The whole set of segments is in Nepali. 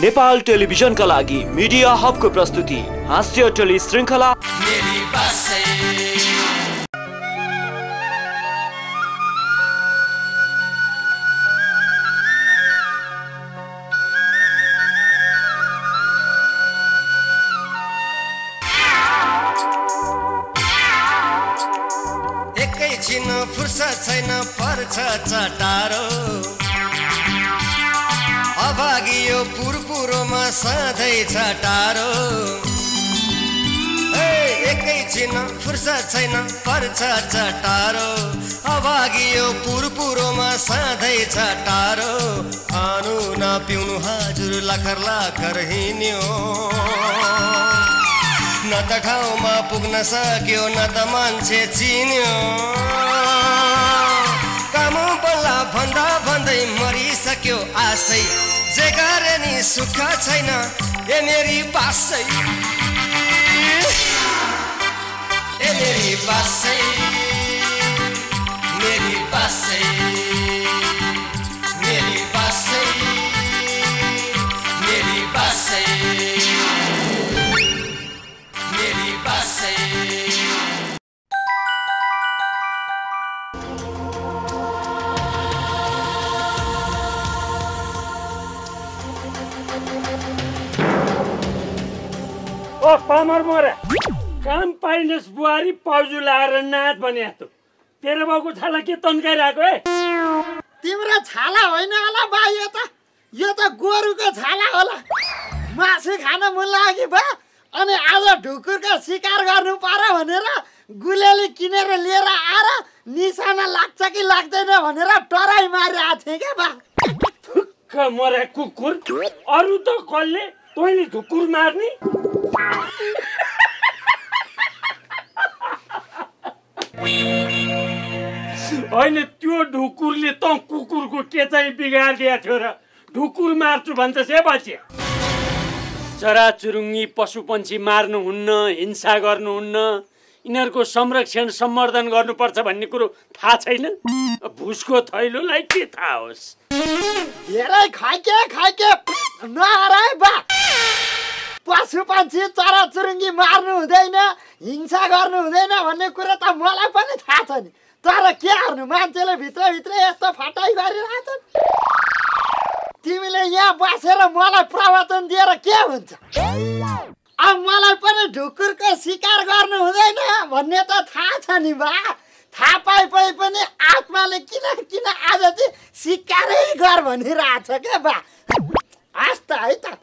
नेपाल टेलिभिजनका लागि मिडिया हबको प्रस्तुति हास्य टेली श्रृङ्खला एकैछिन फुर्सद छैन पर्छ चटारो अभागियो पुरपुरोमा सधैँ छटारो एकैछिन फुर्सद छैन पर्छ चटारो अभागियो पुरपुरोमा सधैँ छटारो खानु नपिउनु हजुर लाखर लाखर हिँड्यो न त ठाउँमा पुग्न सक्यो न त मान्छे चिन्यो काम बल्ला भन्दा भन्दै मरिसक्यो आशै जे गरे नि सुख छैन ए मेरी बासै ए मेरी बासै मेरी बासै मेरी बासै मेरी बासै मेरी बासै ओ पामर मोरा काम पाइनेस् बुहारी पाउजु लाएर नाच भने जस्तो तेरो बाउको छाला के तन्काइरहेको है तिम्रो छाला होइन होला बा यो त गोरुको छाला होला मासु खान मन लाग्यो बा अनि आज ढुकुरको शिकार गर्नु पर्यो भनेर गुलेली किनेर लिएर आएर निशाना लाग्छ कि लाग्दैन भनेर टराई मारिरहेको थिएँ क्या बा थुक्क मरे कुकुर अरू त कसले तैँले ढुकुर मार्ने होइन त्यो ढुकुरले त कुकुरको के चाहिँ बिगारिदिएको थियो र ढुकुर मार्छु भन्छ से बच्चे चराचुरुङ्गी पशुपन्छी मार्नुहुन्न हिंसा गर्नुहुन्न यिनीहरूको संरक्षण सम्वर्धन गर्नुपर्छ भन्ने कुरो थाहा छैन भुसको थैलोलाई के थाहा होस् धेरै खाइके नहराए बा पशुपन्छी चराचुरुङ्गी मार्नु हुँदैन हिंसा गर्नु हुँदैन भन्ने कुरा त मलाई पनि थाहा छ नि तर के गर्नु मान्छेले भित्रभित्र यस्तो फटाइ गरिरहेछन् तिमीले यहाँ बसेर मलाई प्रवचन दिएर के हुन्छ अब मलाई पनि ढुकुरको शिकार गर्नु हुँदैन भन्ने त थाहा छ नि बा थाहा पाइ पनि आत्माले किन आज चाहिँ शिकारै गर भनिरहेछ क्या बा आस्था है त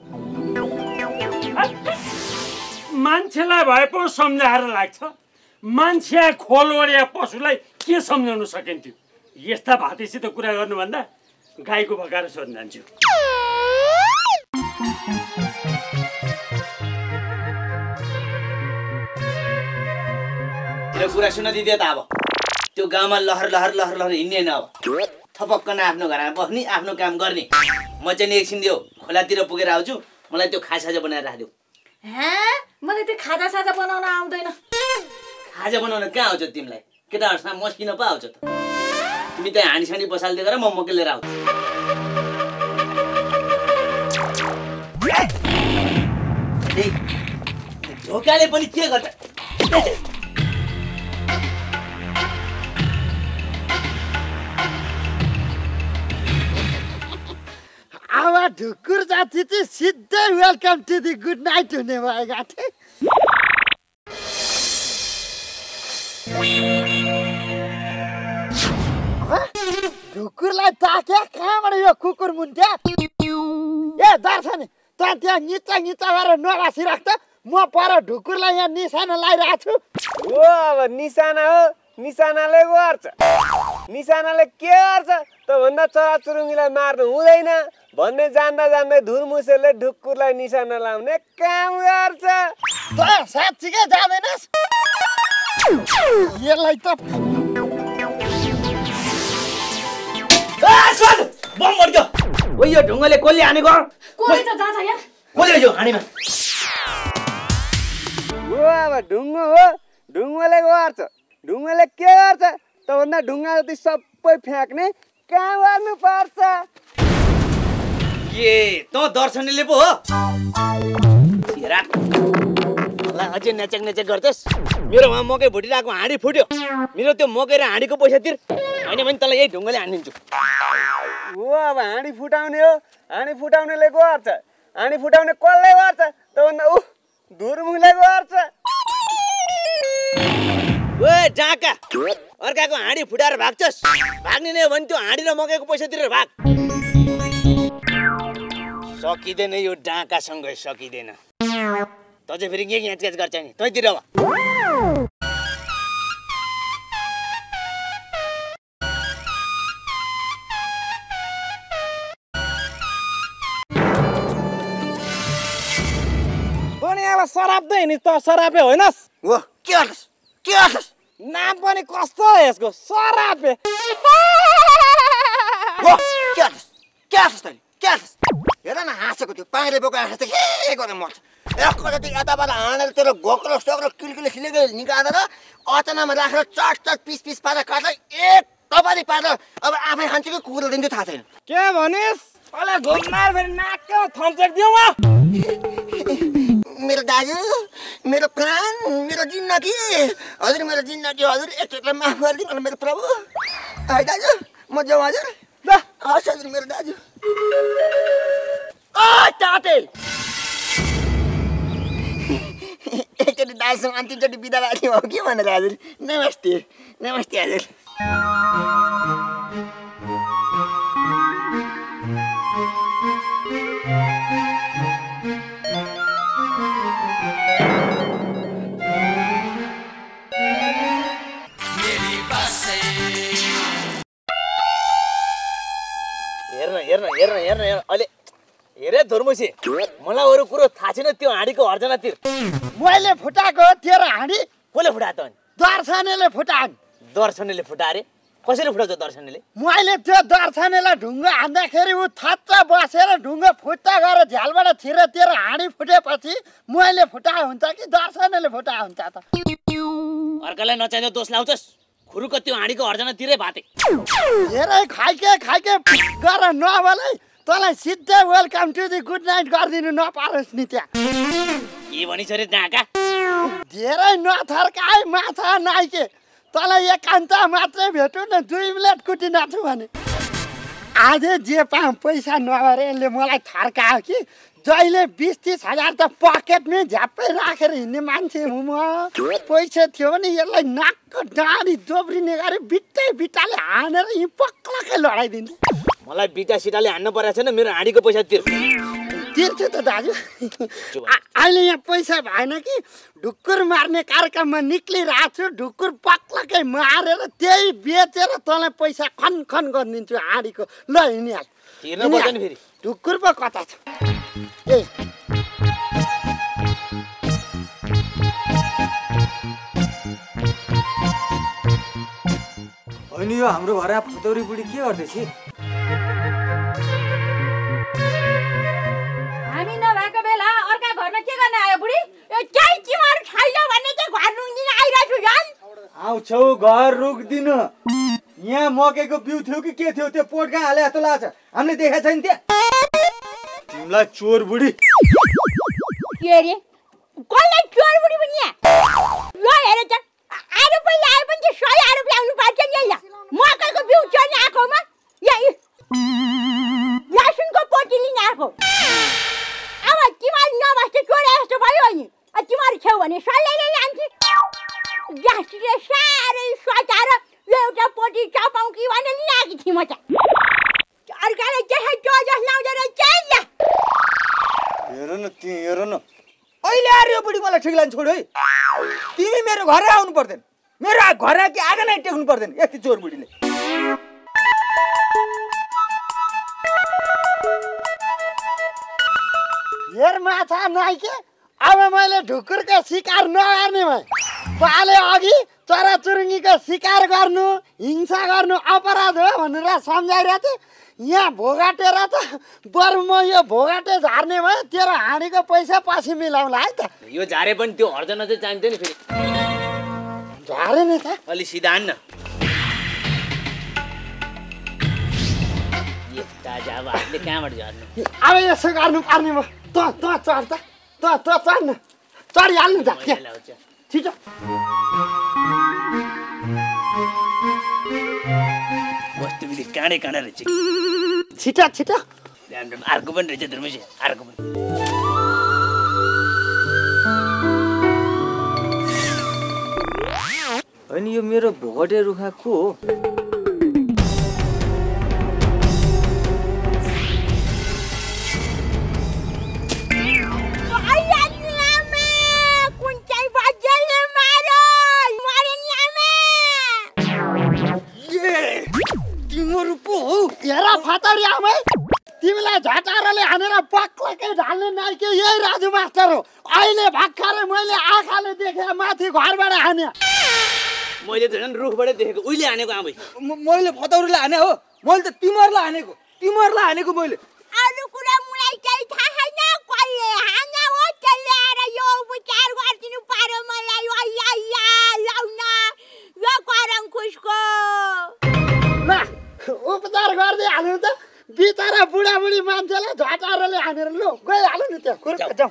मान्छेलाई भए पो सम्झाएर लाग्छ मान्छे खोलवरिया पशुलाई के सम्झाउन सकिन्थ्यो यस्ता भातीसित कुरा गर्नुभन्दा गाईको भकाएर सोध्न जान्छु कुरा सुन दिदी त अब त्यो गाउँमा लहर लहर लहर लहर हिँड्ने न अब थपक्कन आफ्नो घरमा बस्ने आफ्नो काम गर्ने म चाहिँ एकछिन दियो खोलातिर पुगेर आउँछु मलाई त्यो खाजा बनाएर राखिदेऊ मलाई त्यो खाजा बनाउन आउँदैन खाजा बनाउन कहाँ आउँछ तिमीलाई केटाहरूसँग मस्किन पो आउँछ त तिमी त्यहाँ हानी बसाल्दै गर म मकै लिएर आउँछु ढोकाले पनि के गर्छ अब ढुकुर जाति चाहिँ सिधै welcome to the good night हुने भएका थिए ढुकुरलाई ताक्या कहाँबाट यो कुकुर मुन्ट्या ए दर्शनी त त्यहाँ निचा गरेर नगासिराख् त म पर ढुकुरलाई यहाँ निशाना लगाइरहेको छु हो अब निशाना हो निशानाले गर्छ निशानाले के गर्छ त भन्दा चराचुरुङ्गीलाई मार्नु हुँदैन भन्ने जान्दा धुरमुसेले ढुकुरलाई निशाना लाउने काम गर्छ त साँच्चीकै जाँदैनस् यसलाई त बम मर्यो ओ यो ढुङ्गाले कसले हानेको कोही त जान्छ यहाँ कसले यो हानेमा हो अब ढुङ्गो हो ढुङ्गाले गर्छ ढुङ्गाले के गर्छ त भन्दा ढुङ्गा जति सबै फ्याँक्ने काम गर्नुपर्छ के त दर्शनीले पो हो छिरा मलाई अझै नेचक नेचक गर्छस् मेरो वहाँ मकै भुटिरहेको हाँडी फुट्यो मेरो त्यो मकै र हाँडीको पैसा तिर होइन भने तँलाई यही ढुङ्गाले हानिदिन्छु ओ अब हाँडी फुटाउने हो हाँडी फुटाउनेले गर्छ हाँडी फुटाउने कसले गर्छ तभन्दा धुरमुखले गर्छ ओ डाका अर्काको हाँडी फुटाएर भाग्छस् भाग्ने नै हो भने त्यो हाँडी र मकैको पैसा तिरेर भाग सकिँदैन यो डाकासँग सकिँदैन त चाहिँ फेरि के ह्याचक्याच गर्छ नि तैतिर अब शराब त नि त शराबे होइनस् हो के गर्छस् नाम पनि कस्तो यसको शराबे हो के गर्छस् तैँले के गर्छस् हेर न हाँसेको त्यो पानीले बोको हाँस त के गरेर मर्छ एकपल्ट त्यो यताबाट हानेर तेरो गोक्रो सोक्रो किलकिले सिलेको निकालेर अचानामा राखेर चट चट पिस पिस पारेर काटेर एक टपारी पारेर अब आफै खान्छु कि कुकुरले दिन्छु थाहा छैन के भनिस् अले घुममार फेरि नाकको थम्चेक दिउँ म मेरो दाजु मेरो प्राण मेरो जिन्दगी हजुर मेरो जिन्दगी हजुर एकचोटि माफ गरिदिनु होला मेरो प्रभु है दाजु म जाउँ हजुर ल हस् हजुर मेरो दाजु टाटे एकचोटि दाजुसँग अन्तिमचोटि बिदा राख्ने हो कि भनेर हजुर नमस्ते नमस्ते हजुर हेर्न अहिले हेरे धुर्मुसी मलाई अरू कुरो थाहा छैन त्यो हाँडीको अर्जना तिर मैले फुटाएको तेरो हाँडी कसले फुटायो त दर्शनेले फुटान् दर्शनीले फुटाए रे कसरी फुटाउँछ दर्शनीले मैले त्यो दर्शनेलाई ढुङ्गा हान्दाखेरि ऊ थच्च बसेर ढुङ्गा फुट्टा गएर झ्यालबाट छिरेर तेरो हाँडी फुटेपछि मैले फुटाए हुन्छ कि दर्शनेले फुटाए हुन्छ त अर्कालाई नचाहिँदा दोष लाउँछस् खुरुको त्यो हाँडीको अर्जना तिरै भाते धेरै खाइके गर नभलै तँलाई सिधै welcome to the good night गरिदिनु नपारोस् नि त्यहाँ के भनिस् रे डाका धेरै नथर्काए माछा नाइके तँलाई एकान्त मात्रै भेटु न 2 मिनट कुटी नाछु भने आधे जे पाऊँ पैसा नभएर यसले मलाई थर्कायो कि जहिले 20-30 हजार त पकेटमै झ्याप्पै राखेर हिँड्ने मान्छे हुँ म पैसा थियो भने यसलाई नाकको डाँडी दोब्रिने गरी बिट्टाले हानेर यी पक्लाकै लडाइदिन्छु मलाई बिटा सिटाले हान्नु परेको छैन मेरो हाँडीको पैसा तिर्छु त दाजु अहिले यहाँ पैसा भएन कि ढुक्कुर मार्ने कार्यक्रममा निक्लिरहेको छु ढुक्कुर पक्लाकै मारेर त्यही बेचेर तँलाई पैसा खन गरिदिन्छु हाँडीको ल हिँडिहाल ढुक्कुर पो कता छ ए होइन यो हाम्रो घर फतौरी बुढी के गर्दैछ हामी नभएको बेला अर्का घरमा के गर्न आयो बुढी यो चाइ चिमार खाइलो भन्ने चाहिँ घर रुङ्दिन आइरहेको छु झन् आउँछौ घर रुक्दिनु यहाँ मकैको बिउ थियो कि के थियो त्यो पोट कहाँ हाले जस्तो लाग्छ हामीले देखाएको छैन त्यहाँ तिमीलाई चोर बुढी के रे कसलाई चोर बुढी पनि यहाँ ल हेर त आरोप लगाए पनि चाहिँ सही आरोप ल्याउनु पर्छ नि ल मकैको बिउ चोर्न आएकोमा यहाँ लसुनको पोटी लिन आएको अब तिमीहरू नबस्दै चोरे जस्तो भयो नि तिमीहरू छेउ भने सल्लाहले लान्छु ग्यासले साह्रै सचाएर यो एउटा पोटी चपाउँ कि भनेर लिन आएकी थिएँ म त अर्कालाई त्यसै जस लाउँदो रहेछ हेर न अहिले आएर यो बुढी मलाई ठिक लाग्छ छोड है तिमी मेरो घरै आउनु पर्दैन मेरो घर कि आगो नै टेक्नु पर्दैन यति चोर बुढीले हेर माछा नाइके अब मैले ढुकुरको शिकार नगर्ने भए पाले अघि चराचुरुङ्गीको शिकार गर्नु हिंसा गर्नु अपराध हो भनेर सम्झाइरहेको थिएँ यहाँ भोगाटेर त बरु म यो भोगाटे झार्ने भए तेरो हाँडीको पैसा पछि मिलाउला है त यो झारे पनि त्यो अर्जना चाहिँ चाहिन्छ नि फेरि झारे नि त अलि सिधा हान्न यस्ता अब हातले कहाँबाट झर्नु? अब यसो गर्नु पर्ने म त चढ त चढ न चढिहाल्नु त छिटो वस्तु बिदि काँडै काँडा रहेछ छिटो छिटो अर्को पनि रहेछ धर्मेश अर्को पनि अनि यो मेरो भोटे रुखा को हो? हेरा फतरी आमै तिमीलाई झटारले हानेर पक्लकै ढाल्ने नाइके यही राजु मास्टर हो। अहिले भर्खरै मैले आँखाले देखे माथि घरबाट हाने। मैले त झन् रुखबाटै देखेको उहिले हानेको आमै। मैले फतौरीलाई हाने हो? मैले त तिमीहरूलाई हानेको मैले। अरू कुरा मलाई केही थाहा छैन कहिले हाने हो त्यसले आएर यो उपचार गरिदिनु पर्यो मलाई। अय्या लाउन यो करङखुसको ल उपचार गर्दै हाल्नु त बिचरा बुढाबुढी मान्छेलाई झटारले हानेर लो गइहाल्नु नि त्यहाँ खुर्क जाउँ।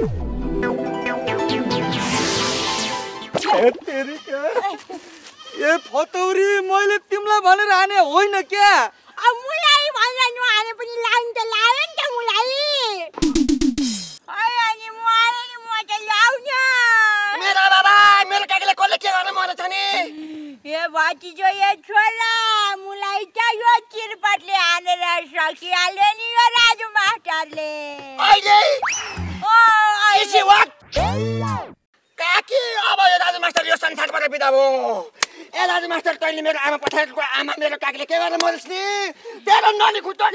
ए फतौरी मैले तिमीलाई भनेर हाने होइन क्या? मुलाई भनेर नहाने पनि लाइन त लायो नि त मुलाई। अनि म त लाउन मेरो बाबा मेरो काकीले कसले के गर्न मरेछ नि? ए भतिजो ए छोरा मुलाई त यो चिरपटले हानेर सकिहाल्यो नि यो राजु मास्टरले। अहिले इसी वाट काकी अब यो राजु मास्टर यो संसारबाट बिदा भयो। ए राजु मास्टर तैँले मेरो आमा पठाएको आमा मेरो काकीले के गर्न मरेछ नि? तेरो नली खुट्टा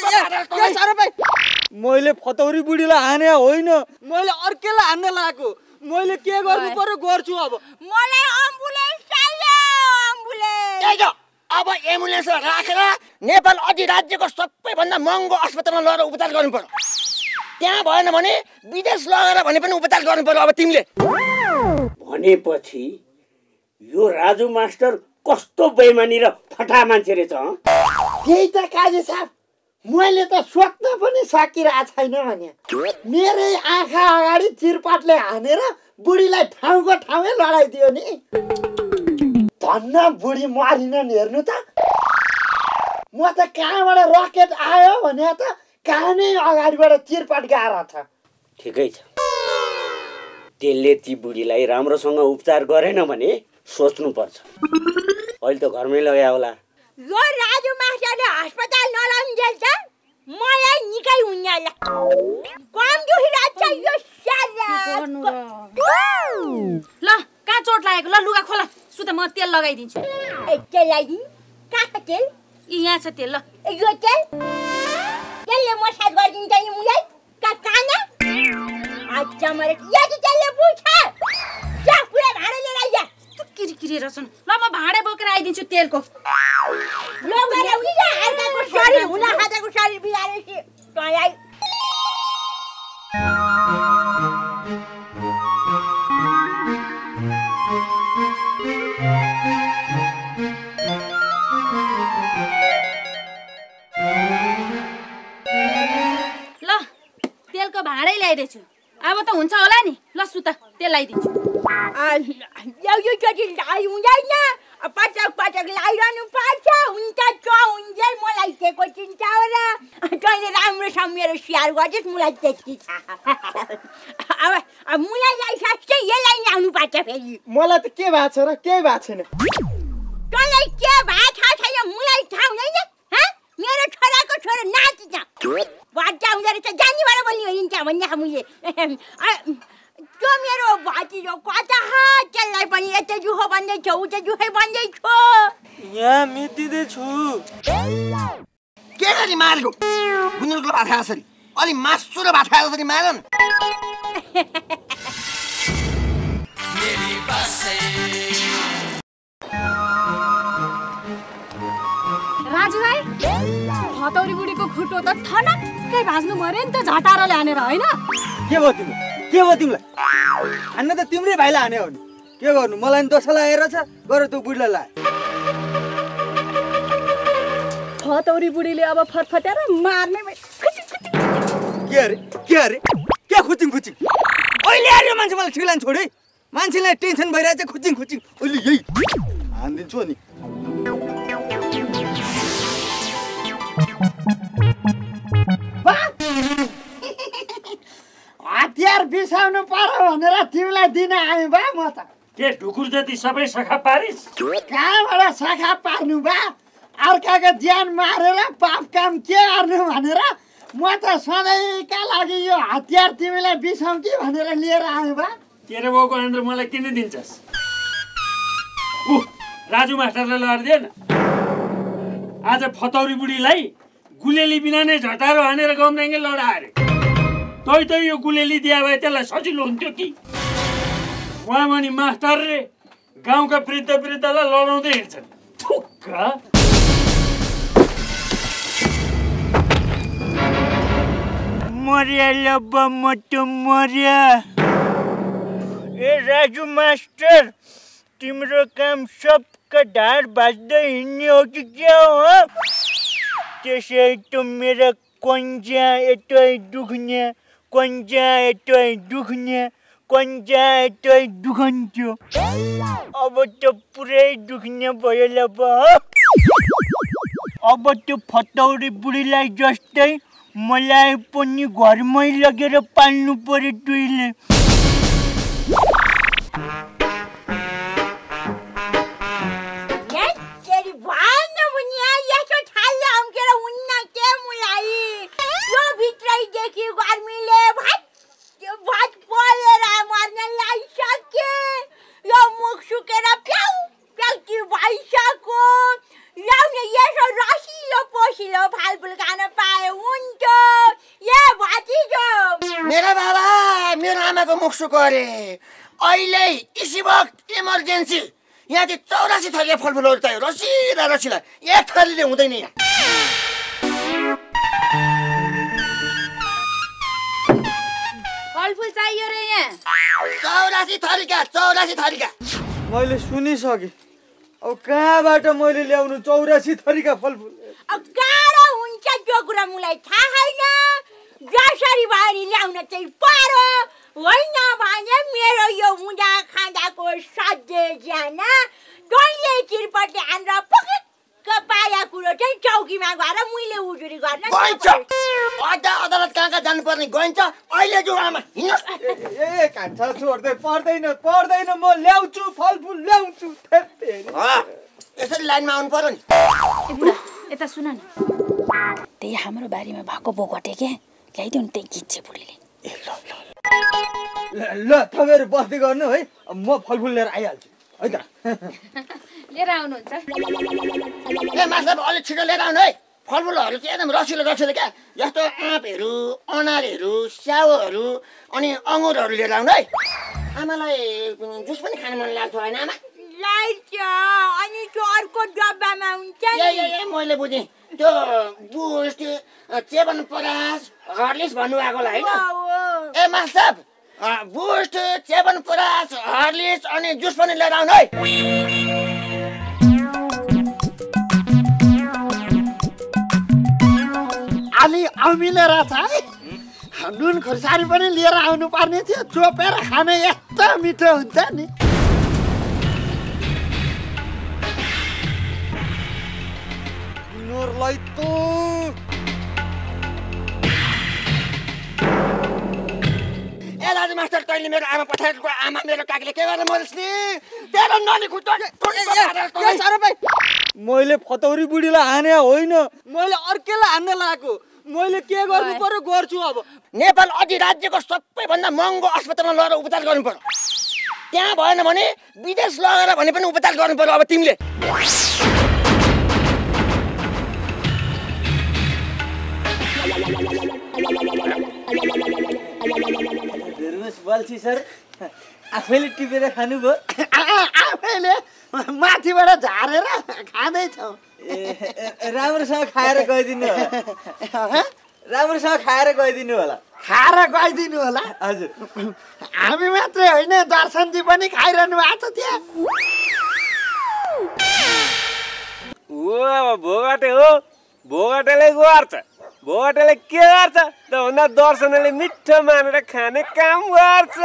मैले फतौरी बुढीलाई हाने होइन, मैले अर्केलाई हान्न लागेको। मैले के गर्नु पर्यो गर्छु। अब मलाई एम्बुलेन्स चाहियो एम्बुलेन्स। त्यही त अब एम्बुलेन्स राखेर नेपाल अधिराज्यको सबैभन्दा महँगो अस्पतालमा लगेर उपचार गर्नु पर्यो। त्यहाँ भएन भने विदेश लगेर भने पनि उपचार गर्नु पर्यो। अब तिमीले भनेपछि यो राजु मास्टर कस्तो बेइमानी र फटा मान्छे रहेछ। त्यही त काजी साहब मैले त सोच्न पनि सकिरहेको छैन भने मेरै आँखा अगाडि चिरपाटले हानेर बुढीलाई ठाउँको ठाउँमै लडाइदियो नि। धन्न बुढी मरिनन् हेर्नु त। म त कहाँबाट रकेट आयो भने त कहाँ नै अगाडिबाट चिरपाट गएर छ। ठिकै छ, त्यसले ती बुढीलाई राम्रोसँग उपचार गरेन भने सोच्नुपर्छ। अहिले त घरमै लग्या होला। यो राजु मास्टरले अस्पताल नलन्जेल त मलाई निकै हुन्न ल। कम दुखिरहेछ यो साला। ल कहाँ चोट लागेको? ल लुगा खोला सुत म तेल लगाइदिन्छु। तेल लगाइदिनु? कहाँ तेल? यहाँ छ तेल। ल यो तेल त्यसले मसाज गरिदिन्छ नि मुलाई काना। अच्छा मरे या चाहिँ त्यसले पुछ जा पुरा भाडा लिएर आइया। किरिकिरी रहेछन्। ल म भाँडे बोकेर आइदिन्छु तेलको। ल गरे उनी अर्काको शरीर हुन खाजाको शरीर बिगारेपछि तँलाई ल तेलको भाँडै ल्याइदिन्छु। अब त हुन्छ होला नि। ल सुत तेल लगाइदिन्छु। यो चोटि लाइ हुँदैन पटक पटक लाइरहनु पर्छ। हुन्छ हुन्छ मलाई दिएको चिन्ता हो र तैँले राम्रोसँग मेरो स्याहार गरिस् मलाई त्यति थाहा। अब मुलाई ल्याइसक्छ यसलाई ल्याउनु पर्छ फेरि। मलाई त के भएको छ र केही भएको छैन। तँलाई के भएको थाहा छैन मुलाई थाहा हुँदैन? मेरो छोराको छोरो नाचिन्छ बच्चा हुँदो रहेछ जानीबाट बोल्ने हो हिँड्छ भन्ने हामीले। त्यो मेरो भतिजो कता त्यसलाई पनि यता जुहो भन्दैछ उता जुहै भन्दैछ। यहाँ मेटिँदैछु। के गरी मारेको? गुन्द्रुकको भात खाए जसरी अलि मासु र भात खाए जसरी मार न। राजु भाइ फतौरी बुढीको खुट्टो त ठनक्कै भाँच्नु पर्यो नि त झटारले हानेर होइन? के भयो तिमीलाई? हान्न त तिम्रै भाइलाई हाने हो नि। के गर्नु मलाई नि दोष लागेर छ। गर त्यो बुढीलाई लाए। भतौरी बुढीले अब फटफट्याएर मार्ने के अरे क्या खुचिङ अहिले आयो मान्छे मलाई ठिलान छोडे मान्छेलाई टेन्सन भइरहेछ खुचिङ अहिले यही हान्दिन्छु नि हतियार बिसाउनु पर्यो भनेर तिमीलाई दिन आएँ बा म त के ढुकुर जति सबै सखा पारिस कहाँबाट शाखा पार्नु बा अर्काको ज्यान मारेर पाप काम के गर्नु भनेर म त सधैँका लागि यो हतियार तिमीलाई बिसाउँ कि भनेर लिएर आएँ बा तेरो बाउको आन्द्रो मलाई किन दिन्छस् राजु मास्टरलाई लडिदिएन आज फतौरी बुढीलाई गुलेली बिना नै झटारो हानेर गम्राङ्गे लडाए तै यो गुलेली दिए भए त्यसलाई सजिलो हुन्थ्यो कि उहाँमणि मास्टरले गाउँका वृद्धलाई लडाउँदै हिँड्छन् थुक्क मर्या लब्बा मटो मर्या ए राजु मास्टर तिम्रो काम सबका ढाड भाज्दै हिँड्ने हो कि क्या हो त्यसै त मेरो कन्जा यतै दुख्ने दुखन्थ्यो अब त पुरै दुख्ने भयो लब्बा अब त्यो फतौरी बुढीलाई जस्तै मलाई पनि घरमै लगेर पाल्नु पर्यो तुइले गरे अहिले इसी वक्त इमर्जेन्सी यहाँ चाहिँ 84 थरीका फलफुलहरू चाहियो रसिला एक थरीले हुँदैन यहाँ फलफुल चाहियो रे यहाँ 84 थरीका मैले सुनिसकेँ अब कहाँबाट मैले ल्याउनु 84 थरीका फलफुल अब गाह्रो हुन्छ त्यो कुरा मलाई थाहा छैन जसरी भए ल्याउन चाहिँ पर्यो होइन भने मेरो यो हुँदा खाँदाको सधैँ ज्यान तैँले चिरपट्टि हानेर पक्क पाया कुरो चाहिँ चौकीमा गएर मैले उजुरी गर्न अदालत कहाँ जानुपर्ने गइन्छ अहिले जो आमा ए कान्छा छोड्दै पर्दैन म ल्याउँछु फलफुल ल्याउँछु यसरी लाइनमा आउनु पर्यो नि यता सुन न त्यही हाम्रो बारीमा भएको बोगटे के ल्याइदिउँ नि त्यही खिच्चे बुढीले ल तपाईँहरू बस्दै गर्नु है म फलफुल लिएर आइहाल्छु है त लिएर आउनुहुन्छ ए माछा अलि छिटो लिएर आउनु है फलफुलहरू चाहिँ एकदम रसिलो क्या जस्तो आँपहरू अनारहरू स्याउहरू अनि अङ्गुरहरू लिएर आउनु है आमालाई जुस पनि खान मन लाग्छ होइन आमा अनि त्यो अर्को डब्बामा हुन्छ ए मैले बुझेँ त्यो बुस्ट च्यवनप्रास हर्लिक्स भन्नुभएकोलाई होइन ए मास्टर बुस्ट च्यवनप्रास हर्लिक्स अनि जुस पनि लिएर आउनु है अलि अमिलो रहेछ है नुन खोर्सानी पनि लिएर आउनु पर्ने थियो चोपेर खान यस्तो मिठो हुन्छ नि नोरलाई त ए दाजु मास्टर तैँले मेरो आमा पठाएको आमा मेरो काकीले के गरेर मरिस् नि तेरो नानी खुट्टा मैले फतौरी बुढीलाई हाने होइन मैले अर्केलाई हान्न लागेको मैले के गर्नु पर्यो गर्छु अब नेपाल अधिराज्यको सबैभन्दा महँगो अस्पतालमा लगेर उपचार गर्नु पर्यो त्यहाँ भएन भने विदेश लगेर भने पनि उपचार गर्नु पर्यो अब तिमीले बल्छी सर आफैले टिपेर खानुभयो आफैले माथिबाट झारेर खाँदैछौ राम्रोसँग खाएर गइदिनु होला राम्रोसँग खाएर गइदिनु होला हजुर हामी मात्रै होइन दर्शनजी पनि खाइरहनु भएको छ त्यहाँ भोगाटे हो भोगटेले गर्छ भोगटेले के गर्छ त भन्दा दर्शनले मिठो मानेर खाने काम गर्छ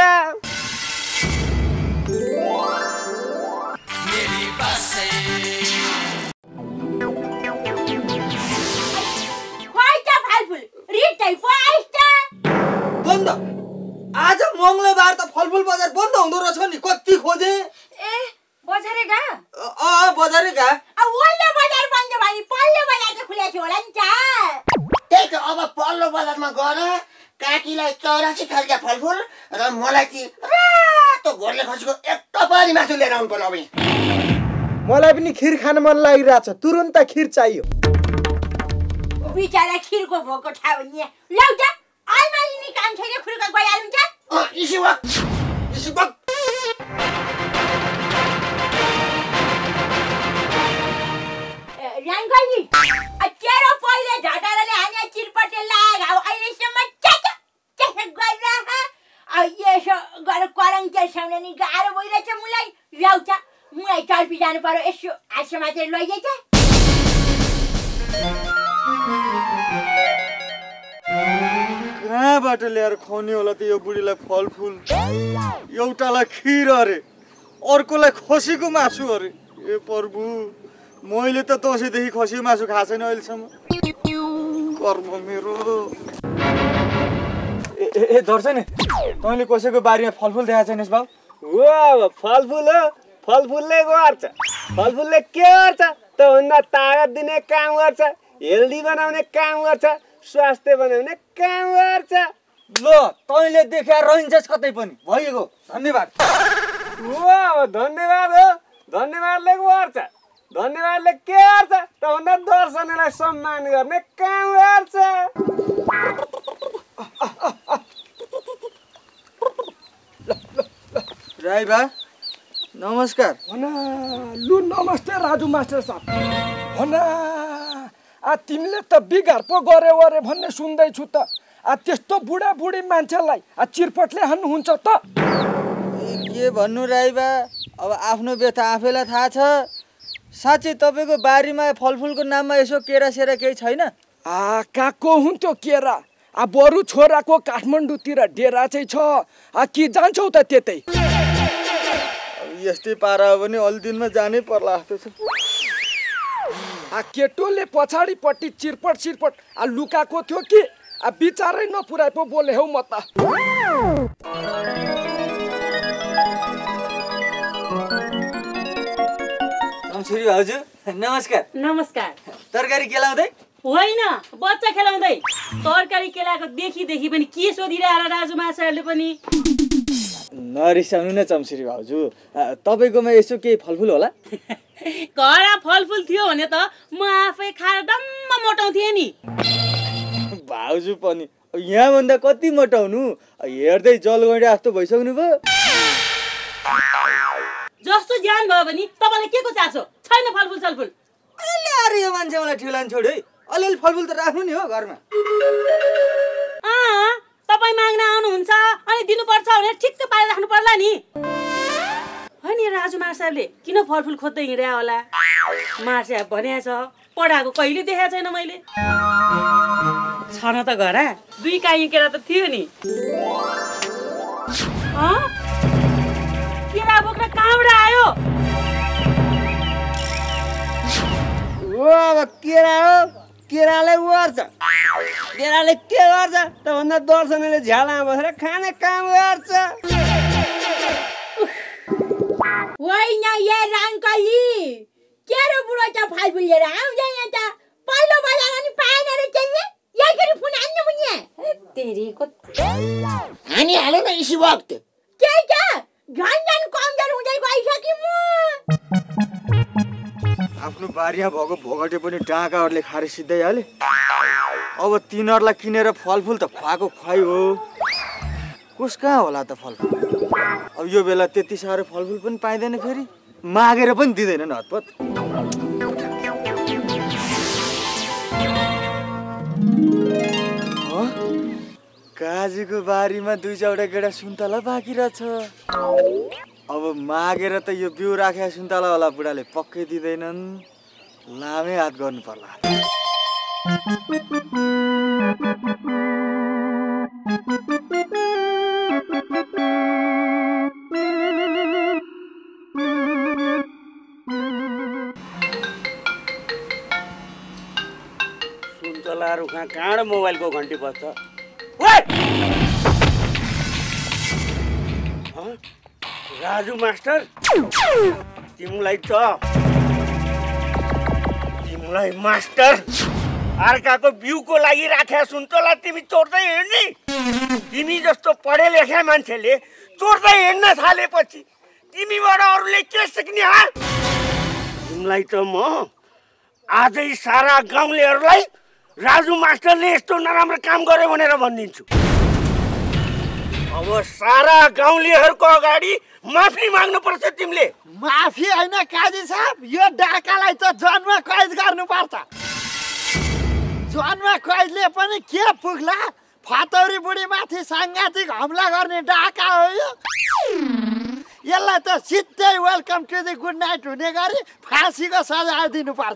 बन्द आज मङ्गलबार त फलफुल बजार बन्द हुँदो रहेछ नि कति खोजे ए बजारे गा बजारै गा ओल्लो बजार बन्द भयो पल्लो बजार त खुला थियो होला नि त त्यही त अब पल्लो बजारमा गएर काकीलाई 84 खालका फलफुल र मलाई ती रातो घोर्ले खसीको एक टपारी मासु लिएर आउनु पर्यो अब मलाई पनि खिर खान मन लागिरहेछ तुरुन्त खिर चाहियो बिचारा खिरको भोको ठाउँ नि लौ त अलमारी नि काम छैन खुर्का गइहाल्नु त इसिबक रङ्गली तेरो पहिले झटाराले हाने चिरपटे लगाऊ अहिलेसम्म त्यसो गरेर यसो गरेर करङ तेर्साउन नि गाह्रो भइरहेछ मुलाई लौ त मुलाई चर्पी जानु पर्यो यसो हातसम्म चाहिँ लैजाइ त कहाँबाट ल्याएर खुवाउने होला त यो बुढीलाई फलफुल एउटालाई खिर अरे अर्कोलाई खसीको मासु अरे ए प्रभु मैले त दसैँदेखि खसीको मासु खाएको छैन अहिलेसम्म कर्म मेरो ए दर्शन तैँले कसैको बारीमा फलफुल देखाएको छैनस् बाउ हो अब फलफुल हो फलफुलले गर्छ फलफुलले के गर्छ त भन्दा तागत दिने काम गर्छ हेल्दी बनाउने काम गर्छ स्वास्थ्य बनाउने काम गर्छ ल तैँले देखाएर रहन्छस् कतै पनि भइगयो धन्यवाद हो अब धन्यवाद हो धन्यवादले गर्छ धन्यवादले के गर्छ त भन्दा दर्शनलाई सम्मान गर्ने काम गर्छ राई बा नमस्कार लु नमस्ते राजु मास्टर साहब भन तिमीले त बिगार पो गरे वरे भन्ने सुन्दैछु त त्यस्तो बुढाबुढी मान्छेलाई चिरपटले हान्नुहुन्छ त के भन्नु राई बा अब आफ्नो व्यथा आफैलाई थाहा छ साँच्चै तपाईँको बारीमा फलफुलको नाममा यसो केरा सेरा केही छैन कहाँको हुन्थ्यो केरा बरु छोराको काठमाडौँतिर डेरा चाहिँ छ कि जान्छौ त त्यतै यस्तै पारा हो भने अलि दिनमा जानै पर्ला जस्तो छ केटोले पछाडिपट्टि चिरपट सिरपट लुकाको थियो कि बिचारै नपुराइ पो बोले हौ म त श्री हजुर नमस्कार नमस्कार तरकारी केलाउँदै होइन बच्चा खेलाउँदै तरकारी केलाको देखि पनि के सोधिरहेर राजु माछाहरूले पनि नरिसाउनु न चम्सिरी भाउजू तपाईँकोमा यसो केही फलफुल होला घरा फलफुल थियो भने त म आफै खाएर डम्म मोटाउँथेँ नि भाउजू पनि यहाँभन्दा कति मोटाउनु हेर्दै जलगैँडा जस्तो भइसक्नु भयो जस्तो ज्ञान भयो भने तपाईँलाई के को चासो छैन फलफुल सलफुल अरे यो मान्छे मलाई ठुलान छोड है अलिअलि फलफुल त राख्नु नि हो घरमा तपाईँ माग्न आउनुहुन्छ अनि दिनुपर्छ भने ठिक्क पारेर राख्नु पर्ला नि होइन राजु मार्साबले किन फलफुल खोज्दै हिँडे होला मार्सा भनेको छ पढाएको कहिले देखाएको छैन मैले छन त घरा 2 काई केरा त थियो नि केरा बोक्न कहाँबाट आयो अब केरा हो केराले गर्छ केराले के गर्छ त भन्दा दर्शनले झ्यालामा बसेर खाने काम गर्छ होइन या राङ्कली केरो बुढो त फलफुल लिएर आउँदैन त पल्लो बजारमा नि पाएन र त्यसले यहीँखेरि फोन हान्नु मुन्ने तेरीको हानिहाल्यो न इसी वक्त त्यही त झन् कमजोर हुँदै गइसकेँ म आफ्नो बारीमा भएको भोगटे पनि डाँकाहरूले खाएर सिधाइहाले अब तिनीहरूलाई किनेर फलफुल त खुवाएको खुवाइ हो कस कहाँ होला त फलफुल अब यो बेला त्यति साह्रो फलफुल पनि पाइँदैन फेरि मागेर पनि दिँदैनन् हतपत काजीको बारीमा 2-4 गेडा सुन्तला बाँकी रहेछ अब मागेर त यो बिउ राखेको सुन्तला होला बुढाले पक्कै दिँदैनन् लामै हात गर्नु पर्ला सुन्तलाहरू कहाँ मोबाइलको घन्टी बज्छ? राजु मास्टर, तिमीलाई मास्टर अर्काको बिउको लागि राखे सुन्तला तिमी चोर्दै हिँड्ने? तिमी जस्तो पढे लेखे मान्छेले चोर्दै हिँड्न थालेपछि तिमीबाट अरूले के सिक्ने? तिमीलाई त म आजै सारा गाउँलेहरूलाई राजु मास्टरले यस्तो नराम्रो काम गर्यो भनेर भनिदिन्छु। अब सारा गाउँलेहरूको अगाडि माफी माग्नुपर्छ तिमीले। माफी होइन काजी साहब, यो डाकालाई त जन्म कैद गर्नुपर्छ। जन्म कैदले पनि के पुग्ला? फतौरी बुढीमाथि साङ्घातिक हमला गर्ने डाका हो यो। यसलाई त सिधै welcome to the good night हुने गरी फाँसीको सजाय दिनुपर्छ।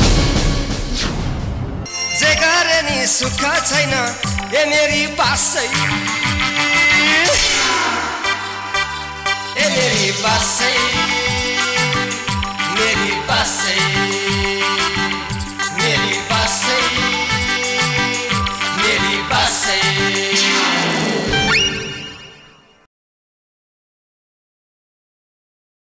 जे गरे नि सुख छैन ए मेरी बासै, ए मेरी बासै